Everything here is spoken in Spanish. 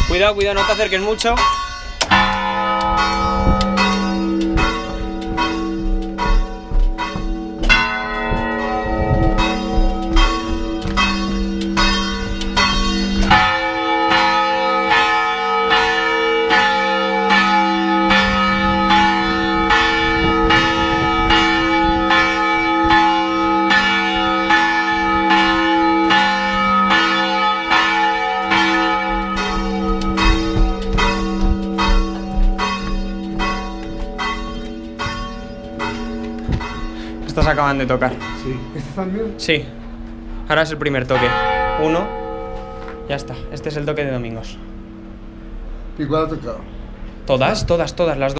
Cuidado, cuidado, no te acerques mucho. Estas acaban de tocar. Sí. ¿Este también? Sí. Ahora es el primer toque. 1. Ya está. Este es el toque de Domingos. ¿Y cuál ha tocado? Todas, las dos.